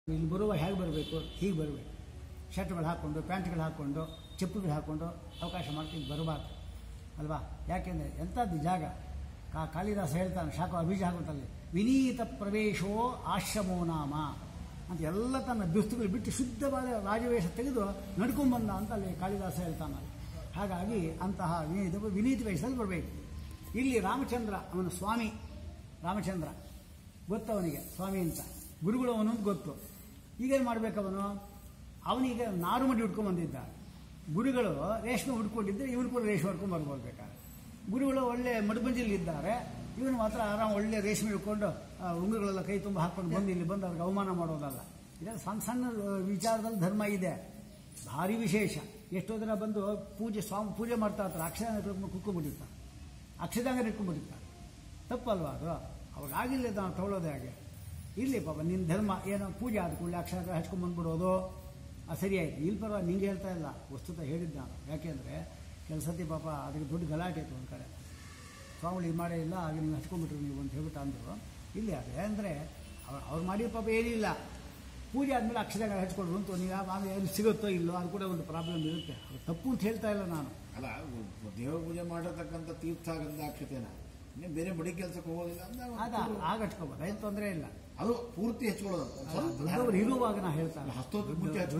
ಇಲ್ಲಿ ಬರುವ ಹೇಗೆ ಬರಬೇಕು, ಹೀಗೆ ಬರಬೇಕು. ಶರ್ಟ್ಗಳು ಹಾಕ್ಕೊಂಡು, ಪ್ಯಾಂಟ್ಗಳು ಹಾಕ್ಕೊಂಡು, ಚಪ್ಪಲಿಗಳು ಹಾಕ್ಕೊಂಡು ಅವಕಾಶ ಮಾಡ್ಕೊಂಡು ಬರಬಾರ್ದು ಅಲ್ವಾ. ಯಾಕೆಂದರೆ ಎಂಥದ್ದು ಜಾಗ. ಕಾಳಿದಾಸ ಹೇಳ್ತಾನೆ, ಶಾಖ ಅಭಿಜ ಹಾಕುತ್ತಲ್ಲಿ, ವಿನೀತ ಪ್ರವೇಶೋ ಆಶ್ರಮೋ ನಾಮ ಅಂತ ಎಲ್ಲ ತನ್ನ ದುಸ್ತುಗಳು ಬಿಟ್ಟು ಶುದ್ಧವಾದ ರಾಜವೇಷ ತೆಗೆದು ನಡ್ಕೊಂಡ್ಬಂದ ಅಂತ ಅಲ್ಲಿ ಕಾಳಿದಾಸ ಹೇಳ್ತಾನೆ. ಹಾಗಾಗಿ ಅಂತಹ ವಿನೀತ ವೇಷದಲ್ಲಿ ಬರಬೇಕು. ಇಲ್ಲಿ ರಾಮಚಂದ್ರ, ಅವನ ಸ್ವಾಮಿ ರಾಮಚಂದ್ರ ಗೊತ್ತವನಿಗೆ, ಸ್ವಾಮಿ ಅಂತ ಗುರುಗಳು ಅವನು ಅಂತ ಗೊತ್ತು. ಈಗೇನು ಮಾಡಬೇಕವನು, ಅವನಿಗೆ ನಾರು ಮಡಿ ಉಟ್ಕೊಂಡು ಬಂದಿದ್ದ. ಗುರುಗಳು ರೇಷ್ಮೆ ಉಟ್ಕೊಂಡಿದ್ದರೆ ಇವನು ಕೂಡ ರೇಷ್ಮೆ ಉಟ್ಕೊಂಡು ಬರ್ಬೋಬೇಕಾದ್ರೆ. ಗುರುಗಳು ಒಳ್ಳೆ ಮಡುಬಂಜಿಲಿದ್ದಾರೆ, ಇವನು ಮಾತ್ರ ಆರಾಮ ಒಳ್ಳೆ ರೇಷ್ಮೆ ಉಟ್ಕೊಂಡು ಉಂಗುರಗಳೆಲ್ಲ ಕೈ ತುಂಬ ಹಾಕ್ಕೊಂಡು ಬಂದು ಇಲ್ಲಿ ಬಂದು ಅವ್ರಿಗೆ ಅವಮಾನ ಮಾಡೋದಲ್ಲ. ಇದರಲ್ಲಿ ಸಣ್ಣ ಸಣ್ಣ ವಿಚಾರದಲ್ಲಿ ಧರ್ಮ ಇದೆ, ಭಾರಿ ವಿಶೇಷ. ಎಷ್ಟೋ ಜನ ಬಂದು ಪೂಜೆ ಮಾಡ್ತಾ ಇರ್ತಾರೆ, ಅಕ್ಷರಾಂಗ ಕುಕ್ಕೊಂಡ್ಬಿಟ್ಟಿರ್ತಾರೆ, ಅಕ್ಷರಾಂಗ ಇಟ್ಕೊಂಡ್ಬಿಟ್ಟಿರ್ತಾರೆ. ತಪ್ಪಲ್ವಾ ಅದು? ಅವಾಗಾಗಿಲ್ಲ ನಾವು ತಗೊಳ್ಳೋದೇ ಹಾಗೆ. ಇಲ್ಲಿ ಪಾಪ ನಿನ್ನ ಧರ್ಮ ಏನೋ ಪೂಜೆ ಆದ ಕೂಡಲೇ ಅಕ್ಷರ ಹಚ್ಕೊಂಡು ಬಂದ್ಬಿಡೋದು ಸರಿ ಆಯಿತು. ಇಲ್ಲಿ ಪರವಾಗಿ ನಿಂಗೆ ಹೇಳ್ತಾ ಇಲ್ಲ, ವಸ್ತುತ ಹೇಳಿದ್ದು ನಾನು. ಯಾಕೆಂದರೆ ಕೆಲಸತಿ ಪಾಪ ಅದಕ್ಕೆ ದೊಡ್ಡ ಗಲಾಟೆ ಇತ್ತು ಒಂದು ಕಡೆ. ಸ್ವಾಮಿಗಳು ಇದು ಮಾಡೇ ಇಲ್ಲ, ಹಾಗೆ ನೀವು ಹಚ್ಕೊಂಡ್ಬಿಟ್ರು ನೀವು ಅಂತ ಹೇಳ್ಬಿಟ್ಟು ಅಂದರು. ಇಲ್ಲಿ ಅದೇ ಅಂದರೆ ಅವ್ರು ಮಾಡಿದ ಪಾಪ ಏನಿಲ್ಲ, ಪೂಜೆ ಆದಮೇಲೆ ಅಕ್ಷರ ಹಚ್ಕೊಡ್ರು ಅಂತ ನೀವು ಆಮೇಲೆ ಸಿಗುತ್ತೋ ಇಲ್ಲೋ ಅದು ಕೂಡ ಒಂದು ಪ್ರಾಬ್ಲಮ್ ಇರುತ್ತೆ. ಅದು ತಪ್ಪು ಅಂತ ಹೇಳ್ತಾ ಇಲ್ಲ ನಾನು. ಅಲ್ಲ, ದೇವ ಪೂಜೆ ಮಾಡಿರ್ತಕ್ಕಂಥ ತೀರ್ಥ ಗಂಧಾಕ್ಷತೆನ ನೀವು ಬೇರೆ ಬಡಿ ಕೆಲಸಕ್ಕೆ ಹೋಗೋದಿಲ್ಲ ಅದು ಆಗ ಹಚ್ಕೋಬೋದು, ಏನು ತೊಂದರೆ ಇಲ್ಲ. ಅದು ಪೂರ್ತಿ ಹಚ್ಕೊಳ್ಳೋದು ದೊಡ್ಡವರು ಇರುವಾಗ ನಾ ಹೇಳ್ತಾರೆ ಹಚ್ಕೋಬಾರ್ದು.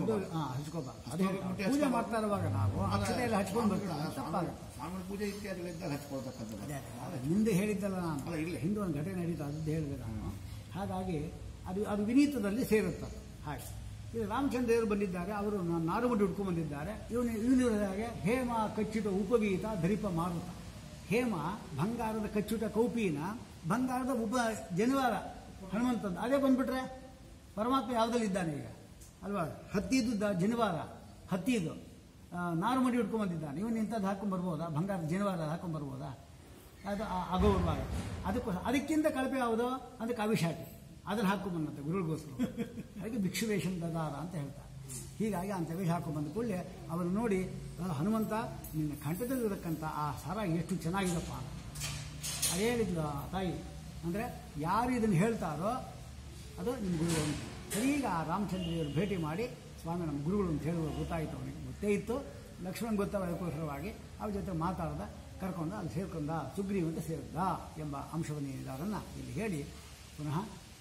ಪೂಜೆ ಮಾಡ್ತಾ ಇರುವಾಗ ನಾವು ಅಕ್ಷತೆ ಎಲ್ಲ ಹಚ್ಕೊಂಡು ಬರ್ತೀವಿ, ತಪ್ಪಾಗುತ್ತೆ. ಸ್ವಾಮಿ ಪೂಜೆ ಇತ್ಯಾದಿಗಳಿಂದ ಹಚ್ಕೊಳ್ತಕ್ಕಂಥದ್ದು ಮುಂದೆ ಹೇಳಿದ್ದಲ್ಲ ನಾನು, ಇಲ್ಲ ಹಿಂದೆ ಒಂದು ಘಟನೆ ನಡೀತಾ ಅದದ್ದು ಹೇಳಿದೆ ನಾನು. ಹಾಗಾಗಿ ಅದು ವಿನೀತದಲ್ಲಿ ಸೇರುತ್ತೆ. ಹಾಗೆ ಇದು ರಾಮಚಂದ್ರರು ಬಂದಿದ್ದಾರೆ, ಅವರು ನಾರುಮಡಿ ಉಟ್ಕೊಂಡು ಬಂದಿದ್ದಾರೆ. ಇವನಿಗೆ ಹೇಮ ಕಚ್ಚಿಟ ಉಪವೀತ ಧರಿಪ ಮಾರುತ. ಹೇಮ ಬಂಗಾರದ ಕಚ್ಚುಟ ಕೌಪಿನ, ಬಂಗಾರದ ಜನಿವಾರ ಹನುಮಂತದ್ದು. ಅದೇ ಬಂದ್ಬಿಟ್ರೆ ಪರಮಾತ್ಮ ಯಾವುದಲ್ಲಿದ್ದಾನೆ ಈಗ ಅಲ್ವಾ. ಹತ್ತಿದ್ದು ಜನಿವಾರ, ಹತ್ತಿದ್ದು ನಾರುಮಡಿ ಉಟ್ಕೊಂಡು ಬಂದಿದ್ದಾನೆ. ಇವನು ಇಂಥದ್ದು ಹಾಕೊಂಡು ಬರ್ಬೋದಾ, ಬಂಗಾರದ ಜನಿವಾರ ಹಾಕೊಂಡು ಬರ್ಬೋದಾ? ಅದು ಅಗೌರವ. ಅದಕ್ಕಿಂತ ಕಳಪೆ ಯಾವುದು, ಅದಕ್ಕೆ ಅವಿಷಾಟಿ, ಅದನ್ನು ಹಾಕೊಂಡ್ಬಂದಂತೆ ಗುರುಗಳಿಗೋಸ್ಕರ. ಅದಕ್ಕೆ ಭಿಕ್ಷುವೇಷನ್ ದದಾರ ಅಂತ ಹೇಳ್ತಾರೆ. ಹೀಗಾಗಿ ಅಂತ ವೇಷ ಹಾಕೊಂಡ್ಬಂದ ಕೂಡಲೇ ಅವನು ನೋಡಿ, ಹನುಮಂತ ನಿನ್ನ ಕಂಠದಲ್ಲಿರತಕ್ಕಂಥ ಆ ಸರ ಎಷ್ಟು ಚೆನ್ನಾಗಿದಪ್ಪ. ಅದೇ ಹೇಳಿದ್ಲು ತಾಯಿ, ಅಂದರೆ ಯಾರು ಇದನ್ನು ಹೇಳ್ತಾರೋ ಅದು ನಿಮ್ಮ ಗುರುಗಳು ಅಂತ. ಸರಿಗ ಆ ರಾಮಚಂದ್ರಿಯವರು ಭೇಟಿ ಮಾಡಿ, ಸ್ವಾಮಿ ನಮ್ಮ ಗುರುಗಳು ಅಂತ ಹೇಳುವ ಗೊತ್ತಾಯಿತು ಅವನಿಗೆ. ಗೊತ್ತೇ ಇತ್ತು, ಲಕ್ಷ್ಮಣ್ ಗೊತ್ತಾಗೋದಕ್ಕೋಸ್ಕರವಾಗಿ ಅವ್ರ ಜೊತೆ ಮಾತಾಡ್ದ, ಕರ್ಕೊಂಡ ಅಲ್ಲಿ ಸೇರ್ಕೊಂಡ, ಸುಗ್ರೀವ್ ಅಂತ ಸೇರಿದ ಎಂಬ ಅಂಶವನ್ನು ಇದನ್ನು ಇಲ್ಲಿ ಹೇಳಿ ಪುನಃ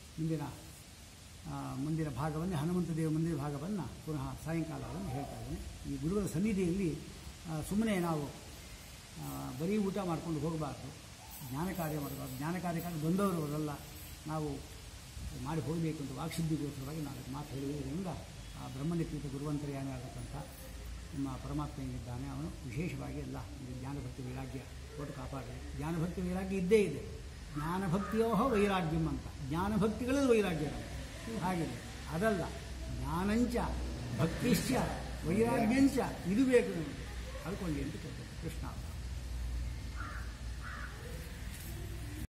ಮುಂದಿನ ಭಾಗವನ್ನು, ಹನುಮಂತ ದೇವ ಮುಂದಿನ ಭಾಗವನ್ನು ಪುನಃ ಸಾಯಂಕಾಲವನ್ನು ಹೇಳ್ತಾ ಇದ್ದೇನೆ. ಈ ಗುರುಗಳ ಸನ್ನಿಧಿಯಲ್ಲಿ ಸುಮ್ಮನೆ ನಾವು ಬರೀ ಊಟ ಮಾಡ್ಕೊಂಡು ಹೋಗಬಾರ್ದು, ಜ್ಞಾನ ಕಾರ್ಯ ಮಾಡಬಾರ್ದು. ಜ್ಞಾನ ಕಾರ್ಯಕ್ಕಾಗಿ ಬಂದವರು ಅವರೆಲ್ಲ ನಾವು ಮಾಡಿ ಹೋಗಬೇಕು ಅಂತ ವಾಕ್ಸಿದ್ಧಿಗೋಸ್ಕರವಾಗಿ ನಾವು ಮಾತು ಹೇಳಿದ್ರಿಂದ ಆ ಬ್ರಹ್ಮನಿಪೀಠ ಗುರುವಂತರ್ಯಾಮಿ ಆಗತಕ್ಕಂಥ ನಮ್ಮ ಪರಮಾತ್ಮ ಏನಿದ್ದಾನೆ ಅವನು ವಿಶೇಷವಾಗಿ ಎಲ್ಲ ಜ್ಞಾನಭಕ್ತಿ ವೈರಾಗ್ಯ ಕೊಟ್ಟು ಕಾಪಾಡಿ. ಜ್ಞಾನಭಕ್ತಿ ವೈರಾಗ್ಯ ಇದ್ದೇ ಇದೆ. ಜ್ಞಾನಭಕ್ತಿಯೋ ವೈರಾಗ್ಯಂ ಅಂತ, ಜ್ಞಾನಭಕ್ತಿಗಳಲ್ಲಿ ವೈರಾಗ್ಯ ಹಾಗಿದೆ. ಅದಲ್ಲ, ಜ್ಞಾನಂಚ ಭಕ್ತಿಶ್ಚ ವೈರಾಗ್ಯಂಚ ಇದು ಬೇಕು ನಮಗೆ. ಅದಕ್ಕೊಂದು ಅಂತ ಕೇಳ್ತೇನೆ. ಕೃಷ್ಣ.